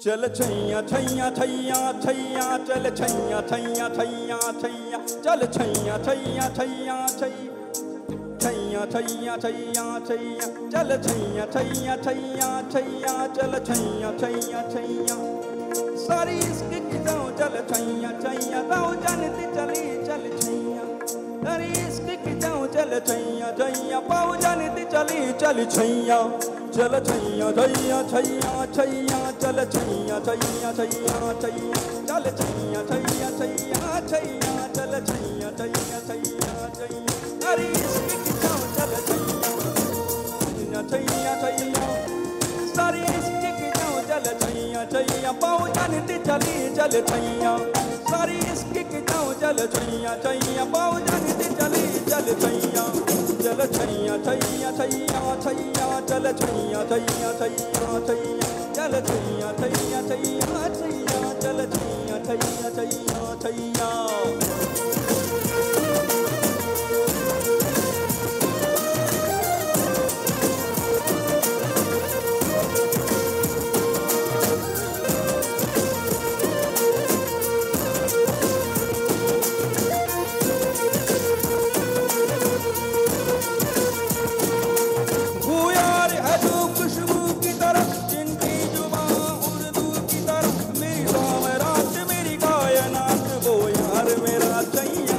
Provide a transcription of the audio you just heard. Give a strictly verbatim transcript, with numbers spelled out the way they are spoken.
चल छैया छैया छैया छैया चल छैया छैया छैया छैया चल छैया छैया छैया छैया छैया छैया छैया चल छैया छैया छैया छैया चल छैया छैया छैया सारी इश्क की जाओ चल छैया छैया जाओ जानती चली चल छैया सारी इश्क की जाओ चल छैया छैया पाओ जानती चली चल छैया चल छैया छैया छैया छैया चल छैया छैया छैया छैया चल छैया छैया छैया छैया चल छैया छैया छैया छैया अरे इश्क की जाओ चल छैया छैया छैया सारी इश्क की जाओ चल छैया छैया पाओ जानती चली चल छैया सारी इश्क की जाओ चल छैया छैया पाओ जानती चली चल छैया चल छैया छैया छैया छैया चल छैया छैया छैया छैया चल छैया छैया छैया छैया चल छैया छैया छैया छैया मेरा छैया